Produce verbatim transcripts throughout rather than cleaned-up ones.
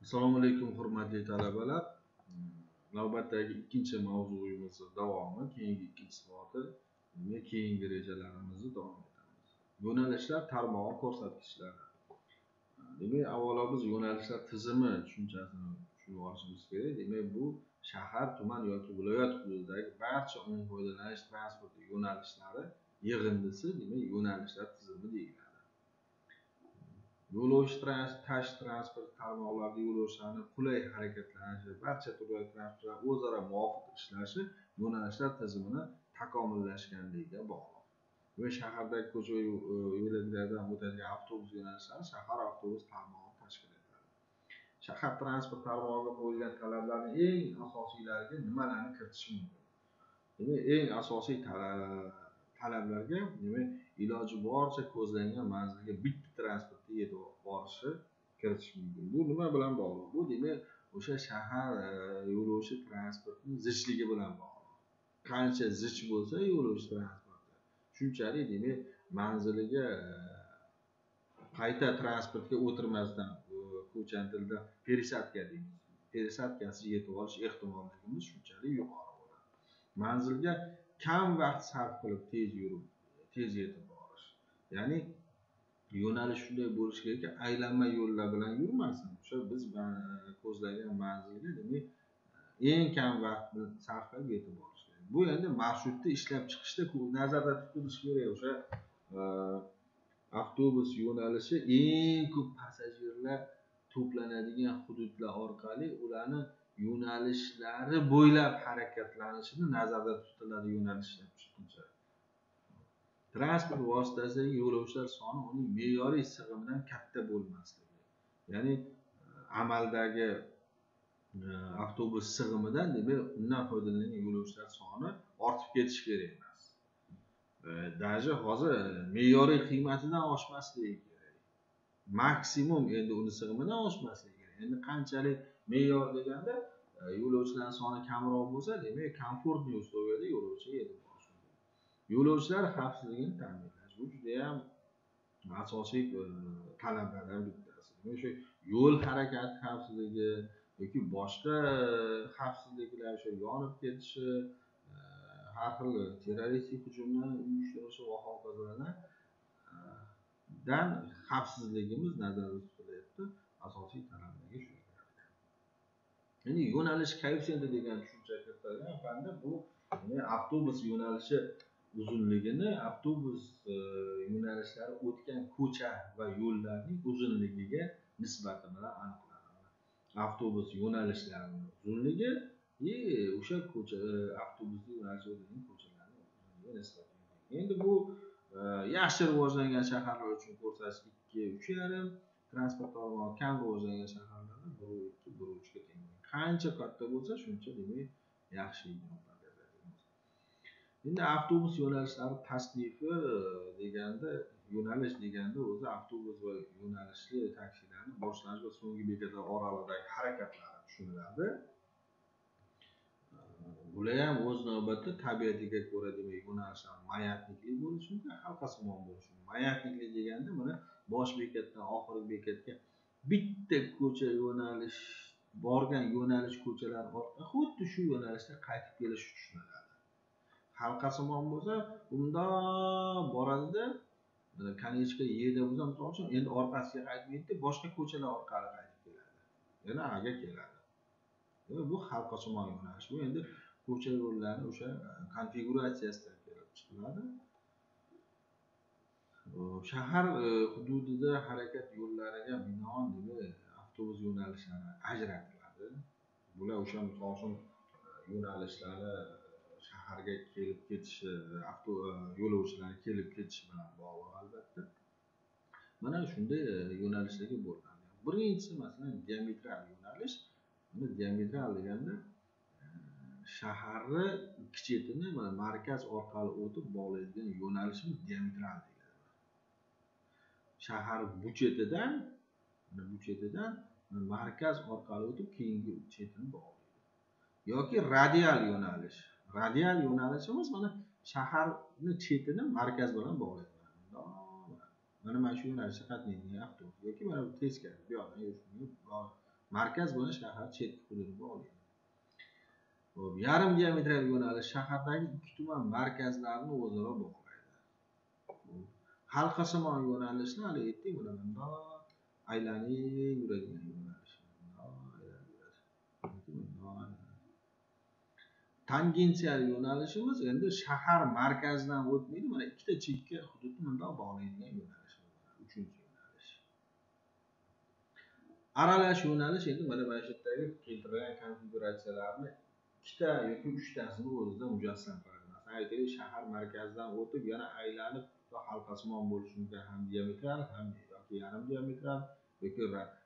Assalomu alaykum hurmatli talabalar. Navbatdagi ikkinchi mavzuyimiz davomi, keyingi ikkinchi soati va keyingi rejalarimizni davom etamiz. Yo'nalishlar tarmog'i ko'rsatkichlari. Demak, avvalo biz yo'nalishlar tizimi tushunchasini tushunib olishimiz kerak. Demak, bu shahar, tuman yoki viloyat hududidagi barcha umum foydalanish transport yo'nalishlari yig'indisi, demak, yo'nalishlar tizimi deyiladi. Yo'lovchi tash transport tarmoqlarida yo'lovchilarni qulay harakatlanishi, barcha turdagi transportlar o'zaro muvofiq ishlashi yo'nalishlar tizimini takomillashganligiga bog'liq. Va shahardagi ko'cha yo'laklardan o'tadigan avtobus yo'nalishlari shahar avtobus tarmog'i tashkil etadi. Shahar transport tarmog'iga qo'yilgan talablarning eng asosiylariga nimalarni kiritish mumkin? Demak, eng asosiy talablarga demak iloji boricha ko'zlangan manzilga bitta transportda yetib borishi kiritish mumkin. Bu nima bilan bog'liq? Bu demak o'sha shahar yo'lovchi transportining zichligi bilan bog'liq. Qancha zich bo'lsa yo'lovchi transporti, shunchalik demak manziliga qayta transportga o'tirmasdan, ko'chan tilida пересадка deymiz. Пересадкasiz yetib olish ehtimolligimiz shunchalik yuqori bo'ladi. Manzilga kam vaqt sarf qilib tez yurib, tez yetib borish. Ya'ni yo'nalish shunday bo'lishi kerakki, aylanma yo'llar bilan yurmasin. O'sha biz ko'zlagan manzilga demak eng kam vaqtni sarf qilib yetib borish kerak. Bu endi marshrutni ishlab chiqishda nazarda tutilishi kerak. O'sha avtobus yo'nalishi eng ko'p passajirlar to'planadigan hududlar orqali ularni yo'nalishlari bo'ylab harakatlanishini nazarda tutiladi yo'nalish ishlab chiqishda. Transport vositasidagi yo'lovchilar soni uning me'yoriy sig'imidan katta bo'lmasligi. Ya'ni amaldagi avtobus sig'imidan demak undan foydalangan yo'lovchilar soni ortib ketishi kerak emas. Даже hozir me'yoriy qiymatidan oshmasligi kerak. Maksimum endi uni sig'imidan oshmasligi kerak. Endi qanchalik me'yor deganda yo'lovchilar soni kamroq bo'lsa, demak komfortli условияda yo'lovchi yetib borishi mumkin. Yo'lovchilar xavfsizligini ta'minlash bu juda ham asosiy talablardan bittasi. O'sha yo'l harakati xavfsizligi yoki boshqa xavfsizliklar, o'sha yonib ketishi, har xil terroristik hujumlar uyushtirishi va hokazolardan dan xavfsizligimiz nazarda tutilyapti. Asosiy talablarga shu. Endi yo'nalish koeffitsiyenti degan tushuncha kiritilgan fanda bu avtobus yo'nalishi uzunligini avtobus yo'nalishlari o'tgan ko'cha va yo'llarning uzunligiga nisbati bilan aniqlanadi. Avtobus yo'nalishlarining uzunligi va o'sha ko'cha avtobus yo'nalishi o'tadigan ko'chalarning uzunligiga nisbatan. Endi bu yaxshi rivojlangan shaharlar uchun ko'rsatkich ikki uch yarim, transport tarmog'i kam rivojlangan shaharlarda bir ikki bir uch ga teng. Qancha katta bo'lsa, shuncha demak yaxshi deymiz. Endi avtobus yo'nalishlari tasnifi deganda, yo'nalish deganda o'zi avtobus va yo'nalishli taksilarning boshlanish va so'nggi bekatlar oralig'idagi harakatlari tushuniladi. Bular ham o'z navbatida tabiatiga ko'ra demak yo'nalishlar mayatnikli bo'lishi mumkin, halqasimon bo'lishi mumkin. Mayatnikli deganda mana bosh bekatdan oxirgi bekatga bitta ko'cha yo'nalish borgan yo'nalish ko'chalar orqali xuddi shu yo'nalishda qaytib kelish tushuniladi. Halqasimon bo'lsa, unda boradida konechka yeda bo'lsa, misol uchun endi orqasiga qaytib ketdi, boshqa ko'chalar orqali qaytib keladi. Yana aga keladi. Bu halqasimon yo'nalish. Bu endi ko'cha yo'llarning o'sha konfiguratsiyasidan kelib chiqiladi. Shahar hududida harakat yo'llariga binoan avtobus yo'nalishlari ajratiladi. Bular o'sha misol uchun yo'nalishlari shaharga kelib ketishi, yo'lovchilar kelib ketishi bilan bog'liq albatta. Mana shunday yo'nalishlarga bo'linadi. Birinchisi masalan diametral yo'nalish. Buni diametral deganda shaharni ikki chetini mana markaz orqali o'tib bog'laydigan yo'nalishimiz diametral deyiladi. Shahar budjetidan, mana bu chetidan markaz orqali o'tib keyingi chetini bog'laydi. Yoki radial yo'nalish. Radial yo'nalishimiz mana shaharni chetini markaz bilan bog'laydi. Mana mana shu yo'nalishda qatnaydigan avtobus yoki mana bu teskari bu yoqdan markaz bilan shahar chetki hududi bog'laydi. Xo'p, yarim geometrik yo'nalish shahardagi ikki tuman markazlarini o'zaro bog'laydi. Halqasimon yo'nalishni hali aytdik, buni bundoq aylanib yuradigan yo'nalish. Tangensial yo'nalishimiz endi shahar markazidan o'tmaydi, mana ikkita chekka hududni bundoq bog'laydigan yo'nalish. Uchinchi yo'nalish. Aralash yo'nalish endi mana mana shu yerdagi keltirilgan konfiguratsiyalarni ikkita yoki uchtasini o'zida mujassam qiladi. Masalan, aytaylik, shahar markazidan o'tib yana aylanib va halqasimon bo'lishi mumkin, ham diametral, ham yoki yarim diametral yoki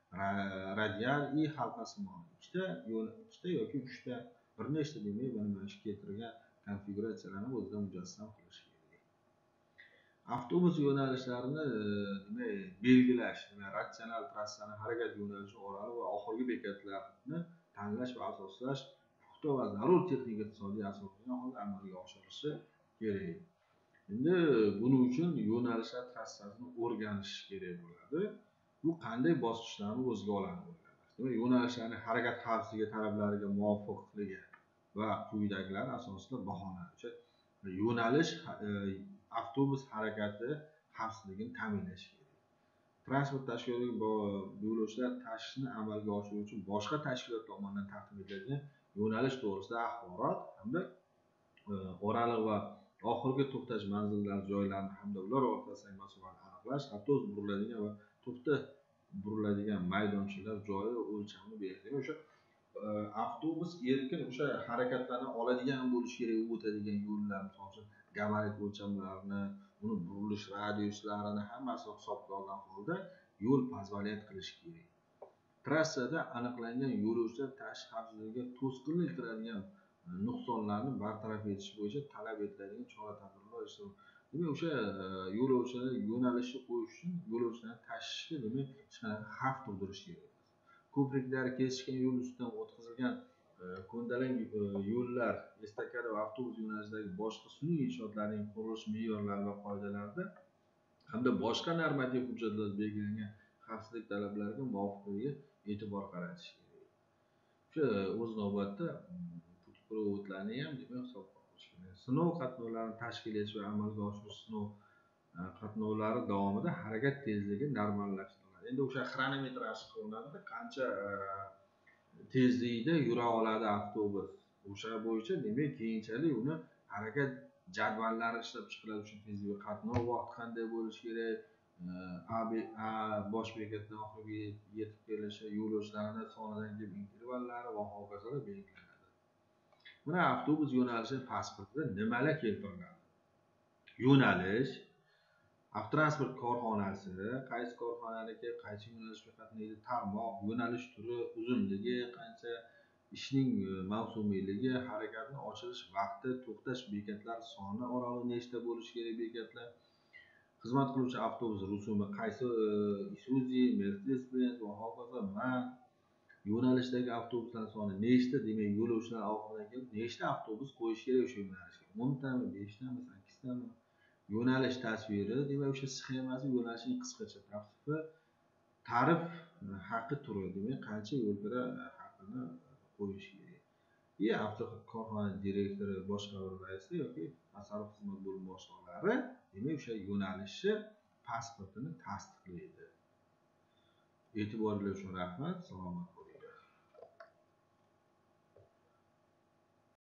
radial i halqasimon. Ikkita yo'l, ikkita yoki uchta, bir nechta demak, mana shu keltirilgan konfiguratsiyalarni o'zida mujassam qilish kerak. Avtobus yo'nalishlarini demak belgilash, demak ratsional trassani harakat yo'nalishi orali va oxirgi bekatlarni tanlash va asoslash puxta va zarur texnik iqtisodiy asoslarga holda amalga oshirilishi kerak. Endi buning uchun yo'nalishlar trassasini o'rganish kerak bo'ladi. Bu qanday bosqichlarni o'ziga oladi bo'ladi. Demak, yo'nalishlarning harakat xavfsizligi talablariga muvofiqligi va quyidagilar asosida baholanadi. Yo'nalish avtobus harakati xavfsizligini ta'minlash kerak. Transport tashkiloti yo'lovchilar tashishni amalga oshiruvchi boshqa tashkilot tomonidan taqdim etilgan yo'nalish to'g'risida axborot hamda oraliq va oxirgi to'xtash manzillari joylarini hamda ular o'rtasidagi masofalarni aniqlash, avtobus buriladigan va to'xta buriladigan maydonchalar joyi o'lchamini belgilash. O'sha avtobus erkin o'sha harakatlarni oladigan bo'lishi kerak, o'tadigan yo'llar, masalan, gabarit o'lchamlarini, uni burilish radiuslarini hammasi hisobga olgan holda yo'l pozolyat qilish kerak. Trassada aniqlangan yo'lovchilar tashish xavfsizligiga to'sqinlik qiladigan nuqsonlarni bartaraf etish bo'yicha talab etiladigan chora-tadbirlar esa, demak, o'sha yo'lovchilar yo'nalishi qo'yish uchun yo'lovchilarni tashishi demak hech qanaqa xavf tug'dirish kerak. Ko'priklar, kesishgan yo'l ustidan o'tkazilgan ko'ndalang yo'llar, estakada va avtobus yo'nalishidagi boshqa sun'iy inshootlarning qurilish me'yorlari va qoidalarida hamda boshqa normativ hujjatlarda belgilangan xavfsizlik talablariga muvofiqligiga e'tibor qaratish kerak. O'sha o'z navbatida putprovodlarni ham demak hisobga olish kerak. Sinov qatnovlarini tashkil etish va amalga oshirish sinov qatnovlari davomida harakat tezligi normallashtiriladi. Endi o'sha xronometraj qilinadi, qancha tezlikda yura oladi avtobus. O'sha bo'yicha demak keyinchalik uni harakat jadvallari ishlab chiqiladi. O'sha tezlik, qatnov vaqti qanday bo'lishi kerak, A bosh bekatdan oxiriga yetib kelishi, yo'lovchilarning sonidan kelib intervallari va hokazolar belgilanadi. Mana avtobus yo'nalishi pasportida nimalar keltiriladi? Yo'nalish, avtotransport korxonasi, qaysi korxonaniki, qaysi yo'nalishga qatnaydi, tarmoq, yo'nalish turi, uzunligi qancha, ishning mavsumiyligi, harakatni ochilish vaqti, to'xtash bekatlari soni oraliq nechta bo'lishi kerak bekatlar, xizmat qiluvchi avtobus rusumi qaysi, Isuzu, Mercedes-Benz va hokazo. Man yo'nalishdagi avtobuslar soni nechta, demak yo'lovchilar oxiridan kelib nechta avtobus qo'yish kerak o'sha yo'nalishga? o'n tami, besh tami, sakkiz tami? Yo'nalish tasviri, demak o'sha sxemasi, yo'nalishning qisqacha tavsifi, tarif haqi turi, demak qancha yo'lkira haqini qo'yish kerak. Ya avtokorxona direktori, boshqarma raisi yoki tasarruf xizmat bo'limi boshliqlari demak o'sha yo'nalishni pasportini tasdiqlaydi. E'tiboringiz uchun rahmat, salomat bo'ling.